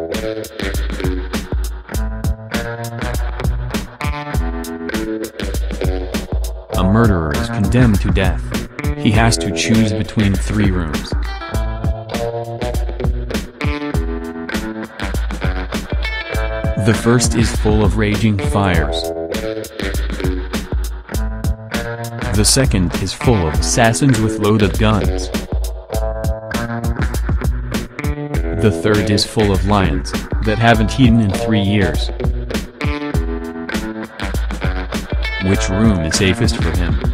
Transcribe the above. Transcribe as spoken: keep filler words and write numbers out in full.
A murderer is condemned to death. He has to choose between three rooms. The first is full of raging fires. The second is full of assassins with loaded guns. The third is full of lions that haven't eaten in three years. Which room is safest for him?